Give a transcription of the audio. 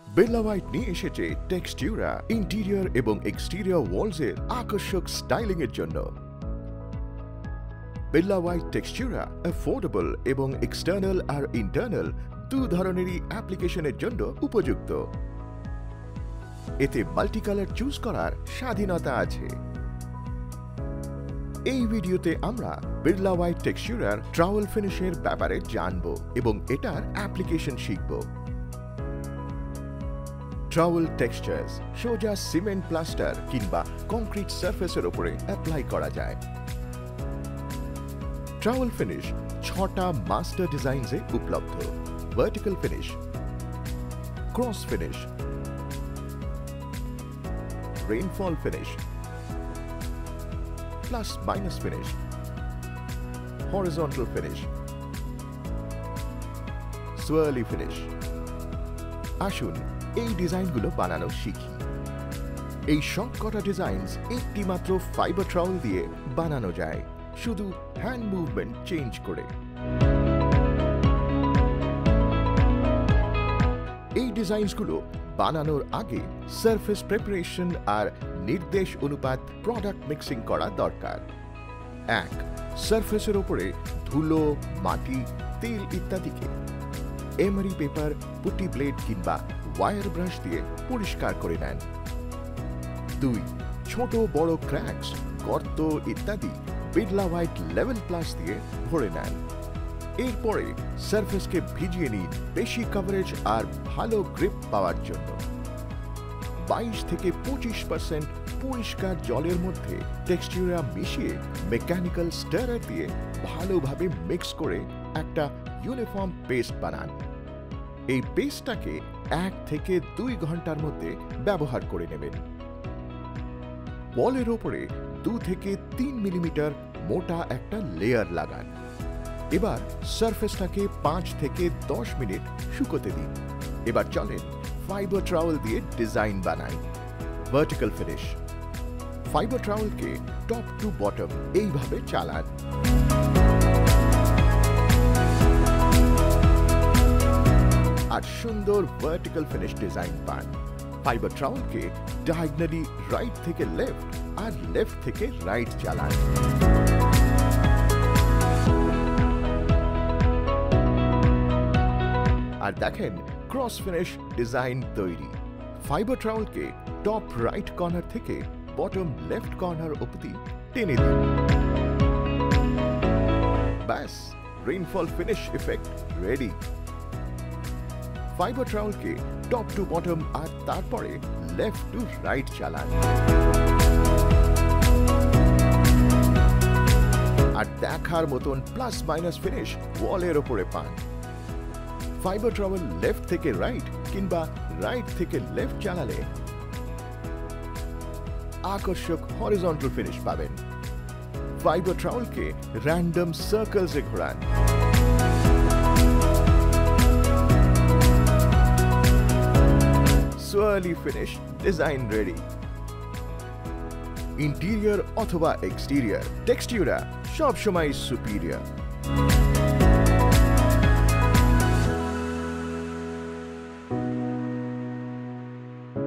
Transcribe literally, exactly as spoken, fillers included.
Birla white নিয়ে এসেছে Textura interior এবং এক্সটেরিয়র ওয়ালস এর আকর্ষক স্টাইলিং এর জন্য। বিড়লা হোয়াইট টেক্সটিউরা অ্যাফোর্ডেবল এবং এক্সটার্নাল আর ইন্টারনাল দু ধরনেরই অ্যাপ্লিকেশনের জন্য উপযুক্ত। এতে মাল্টি কালার চুজ করার স্বাধীনতা আছে। এই ভিডিওতে আমরা বিড়লা হোয়াইট টেক্সটিউরার ট্রাওয়েল ফিনিশের ব্যাপারে জানব এবং এটার অ্যাপ্লিকেশন শিখব। ট্রাওয়েল টেক্সচার্স সোজা সিমেন্ট প্লাস্টার কিংবা কংক্রিট সারফেসের উপরে অ্যাপ্লাই করা যায়। ট্রাওয়েল ফিনিশ ছটা মাস্টার ডিজাইনসে উপলব্ধ। Vertical finish, cross finish, rainfall finish, plus minus finish, horizontal finish, swirly finish. আসুন এই ডিজাইনগুলো বানানো শিখি। এই সবকটা ডিজাইনস একটি মাত্র ফাইবার ট্রাওয়েল দিয়ে বানানো যায়, শুধু হ্যান্ড মুভমেন্ট চেঞ্জ করে। এই ডিজাইনসগুলো বানানোর আগে সারফেস প্রিপারেশন আর নির্দেশ অনুপাত প্রোডাক্ট মিক্সিং করা দরকার। এক, সারফেসের উপরে ধুলো, মাটি, তেল ইত্যাদিকে এমারি পেপার, পুটি ব্লেড কিংবা ওয়্যার ব্রাশ দিয়ে পরিষ্কার করে নেন। দুই, ছোট বড় ক্র্যাকস, গর্ত ইত্যাদি বিড়লা হোয়াইট লেভেল প্লাস দিয়ে ভরে নেন। এরপরে সারফেসকে ভিজিয়ে নিন বেশি কভারেজ আর ভালো গ্রিপ পাওয়ার জন্য। বাইশ থেকে পঁচিশ পার্সেন্ট পরিষ্কার জলের মধ্যে টেক্সটিউরা মিশিয়ে মেকানিক্যাল স্টারার দিয়ে ভালোভাবে মিক্স করে একটা ইউনিফর্ম পেস্ট বানান। এই পেস্টটাকে এক থেকে দুই ঘন্টার মধ্যে ব্যবহার করে নেবেন। ওয়ালের ওপরে দু থেকে তিন মিলিমিটার মোটা একটা লেয়ার লাগান। এবার সারফেসটাকে পাঁচ থেকে দশ মিনিট শুকোতে দিন। এবার চলেন ফাইবার ট্রাওয়েল দিয়ে ডিজাইন বানাই। ভার্টিক্যাল ফিনিশ, ফাইবার ট্রাওয়েলকে টপ টু বটম এইভাবে চালান। আর সুন্দর ভার্টিক্যাল ফিনিশ ডিজাইন পান। ফাইবার ট্রাওয়েলকে ডায়াগনালি রাইট থেকে লেফট আর লেফট থেকে রাইট চালান। আর দেখেন ক্রস ফিনিশ ডিজাইন তৈরি। ফাইবার ট্রাওয়েলকে টপ রাইট কর্নার থেকে বটম লেফট কর্নার অবধি টেনে দিন। ব্যাস, rainfall finish effect ready. Fibre ট্রাওয়েলকে টপ টু বটম আর তারপরে লেফট টু রাইট চালান। আর দেখার মতন প্লাস মাইনাস ফিনিশ ওয়ালের ওপরে পান। ফাইবার ট্রাওয়েল লেফট থেকে রাইট কিংবা রাইট থেকে লেফট চালালে আকর্ষক হরিজন্টাল ফিনিশ পাবেন। ফাইবার ট্রাওয়েলকে র্যান্ডম সার্কেলসে ঘোরান। Swirly finish design ready. Interior অথবা এক্সটেরিয়র, টেক্সটিউরা সবসময় সুপিরিয়র।